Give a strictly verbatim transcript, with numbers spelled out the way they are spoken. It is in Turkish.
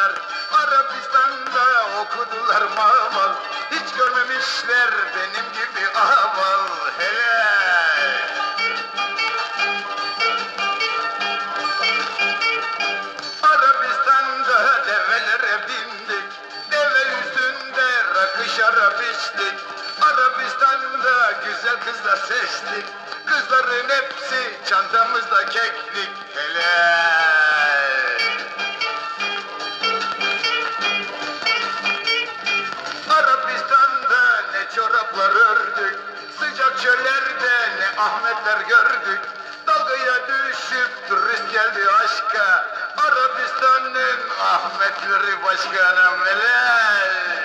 yazmışlar. Arabistan'da okudular mamal. Hiç görmemişler benim gibi aval. Hele! Arabistan'da develere bindik. Deve üstünde rakı şarap içtik. Arabistan'da güzel kızlar seçtik. Kızların hepsi çantamızda keklik. Hele! Arabistan'da ne çoraplar ördük. Sıcak çöllerde ne Ahmetler gördük. Dalgaya düşüp turist geldi aşka. Arabistan'ın Ahmetleri başkanım. Hele!